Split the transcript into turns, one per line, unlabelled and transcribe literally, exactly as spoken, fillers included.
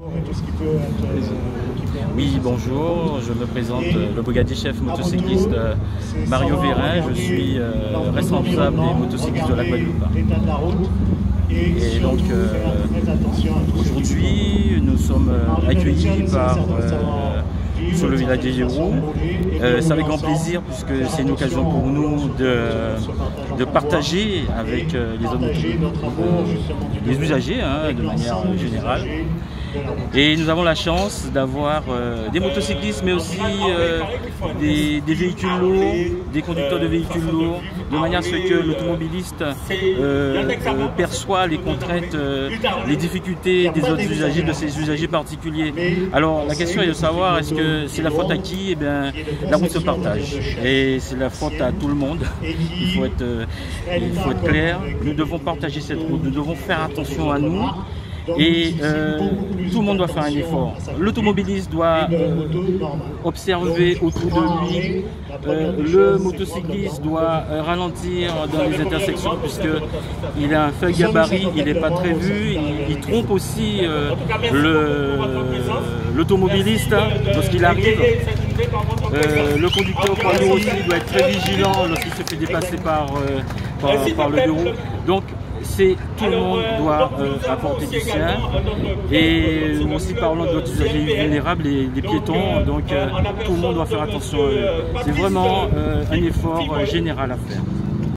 Oui, bonjour, je me présente, le brigadier chef motocycliste Mario Vérin, je suis euh, responsable des motocyclistes de la Guadeloupe. Et donc euh, aujourd'hui, nous sommes accueillis par euh, sur le village des Géroux. Euh, c'est avec grand plaisir puisque c'est une occasion pour nous de, de partager avec euh, les autres les usagers hein, de manière générale. Et nous avons la chance d'avoir euh, des motocyclistes mais aussi euh, des, des véhicules lourds, des conducteurs de véhicules lourds, de manière à ce que l'automobiliste euh, euh, perçoit les contraintes, euh, les difficultés des autres usagers, de ces usagers particuliers. Alors la question est de savoir est-ce que c'est la faute à qui? Eh bien, la route se partage et c'est la faute à tout le monde. Il faut être, euh, il faut être clair, nous devons partager cette route, nous devons faire attention à nous. Et euh, tout le monde doit faire un effort. L'automobiliste doit euh, observer autour de lui. Euh, le motocycliste doit euh, ralentir dans les intersections puisqu'il a un faible gabarit, il n'est pas très vu. Il, il trompe aussi euh, l'automobiliste lorsqu'il arrive. Euh, le conducteur poids lourd aussi doit être très vigilant lorsqu'il se fait dépasser par, euh, par, par le deux roues. Donc, c'est tout le monde doit euh, apporter du sien et aussi parlons d'autres usagers vulnérables, les, les piétons, donc euh, tout le monde doit faire attention. C'est vraiment euh, un effort euh, général à faire.